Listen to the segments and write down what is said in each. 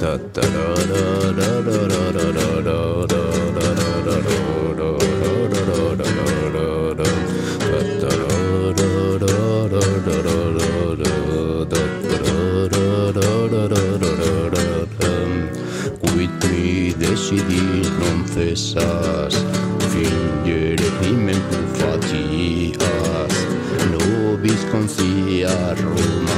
Qui decidis non cessas, fingere crimen tu facias, nobis concia Roma,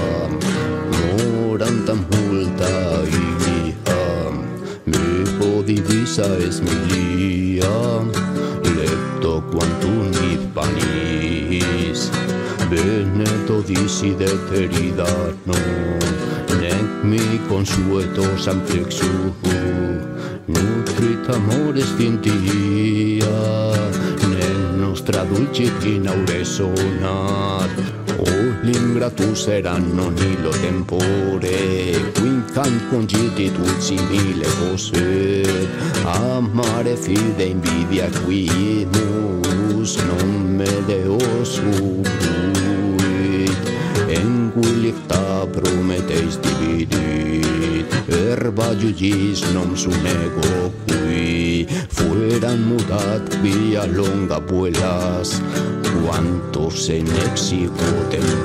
morantam multa iliam, me podivisa es milia, lepto quantum id panis, beneto disi deteridano, nec mi consuetos amplexu, nutrit amores tintia, nec nostra dulcit inaure sonat, olim gratus eran non illo tempore, quincant congitit simile posset, amare fide invidia quimus, non me Deos ubuit, en licta prometeis dividit, herba iugis nom sunego qui, fueran mutat via longa vuelas, quantos en exico